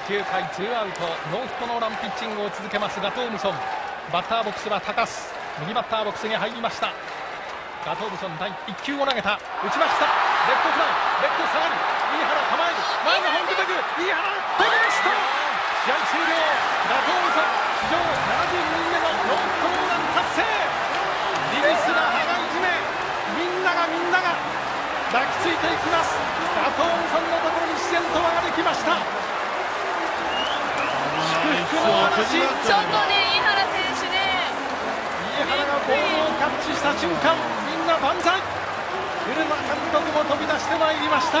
9回ツーアウトノーヒットノーランピッチングを続けますガトームソン。バッターボックスは高須、右バッターボックスに入りました。ガトームソン第1球を投げた、打ちました。レフトフライ、レフト下がる、飯原構える、前の本気でくる、飯原取りました。試合終了。ガトームソン史上72人目のノーヒットノーラン達成。リリスラ羽がいじめ、みんなが抱きついていきます。ガトームソンのところに自然と輪ができました。祝福の嵐。 ちょっとね、飯原選手ね、 飯原がボールをキャッチした瞬間、みんな万歳。古間監督も飛び出してまいりました。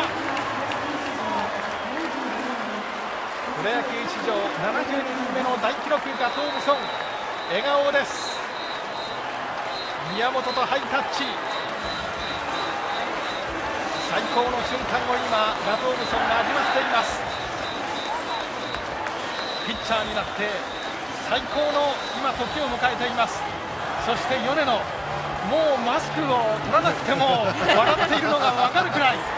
プロ野球史上72人目の大記録、ガトームソン笑顔です。宮本とハイタッチ、最高の瞬間を今ガトームソンが味わっています。ピッチャーになって最高の今時を迎えています。そして米野、もうマスクを取らなくても笑っているのが分かるくらい、み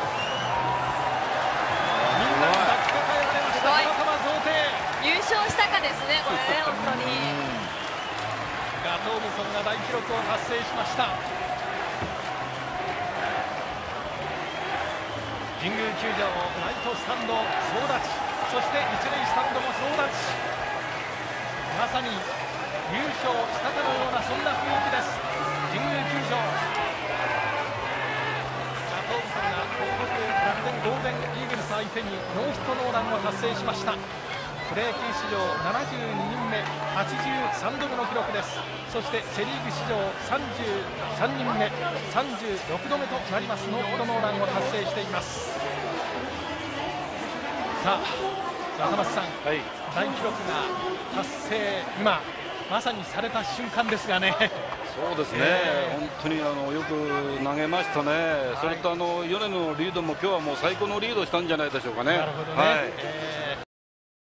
んなに抱きかかえられました。花束贈呈、 優勝したかですね、これね、本当に。 ガトームソンが大記録を達成しました。神宮球場ライトスタンド総立ち、そして一塁スタンドも総立ち、まさに優勝したかのようなそんな雰囲気です。神宮球場、ガトームソンが東北楽天ゴールデンイーグルス相手にノーヒットノーランを達成しました。プロ野球史上72人目、83度目の記録です。そしてセ・リーグ史上33人目、36度目となりますノーヒットノーランを達成しています。さあ若松さん、大記録が達成、今まさにされた瞬間ですがね。 そうですね、本当によく投げましたね。それと米野のリードも今日はもう最高のリードしたんじゃないでしょうかね。 なるほどね。